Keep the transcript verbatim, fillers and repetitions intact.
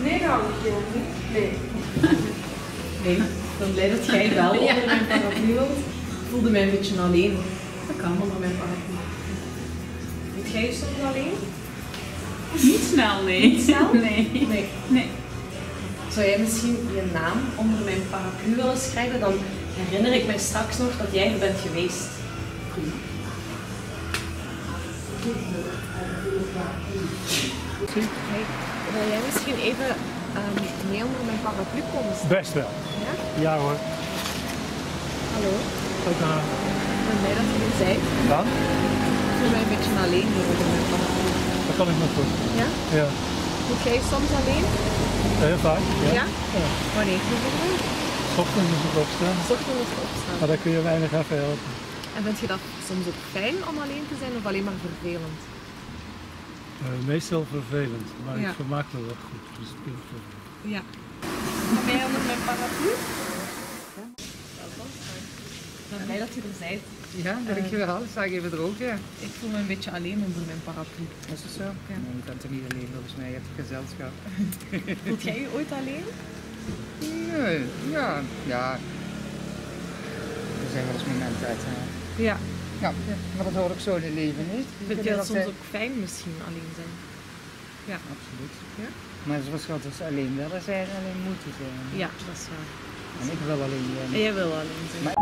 Nee, dat hou ik niet. Nee. Nee, dan blij dat jij wel onder mijn paraplu wilt. Ik voelde mij een beetje alleen. Dat kan onder mijn paraplu. Weet jij je soms alleen? Niet snel, nee. Niet snel? Nee. Nee. Nee. Zou jij misschien je naam onder mijn paraplu willen schrijven? Dan herinner ik mij straks nog dat jij er bent geweest. Hey, wil jij misschien even um, mee onder mijn paraplu komen staan? Best wel. Ja? Ja hoor. Hallo? Ook aan. Ik ben blij dat je er bent. Dan? Ik voel mij een beetje alleen hier onder mijn paraplu. Dat kan ik nog goed. Ja? Ja. Voel jij je soms alleen? Heel vaak. Ja? Ja? Ja. Wanneer bijvoorbeeld? 's Ochtends moet ik opstaan. Ochtend als je opstaan. Maar dan kun je weinig even helpen. En vind je dat soms ook fijn om alleen te zijn of alleen maar vervelend? Uh, meestal vervelend, maar Ja. ik vermaak me wel goed. Dus ik vind het vervelend. Ja. Kom jij onder mijn paraplu? Ja. Ik ben blij dat je er bent. Ja, dankjewel. Dat zag ik even er ook, ja. Ik voel me een beetje alleen onder mijn paraplu. Is het zo? Ja. Nee, je bent er niet alleen volgens mij. Je hebt gezelschap. Voelt jij je ooit alleen? Nee, ja. Ja. Er zijn wel eens momenten uit. hè. Ja. Ja, maar dat hoort ook zo in het leven niet. Vind je dat soms ook fijn misschien alleen zijn? Ja. Absoluut. Ja? Maar het is verschil tussen alleen willen zijn en alleen moeten zijn. Ja, dat is waar. En ik wil alleen zijn. En jij wil alleen zijn. Maar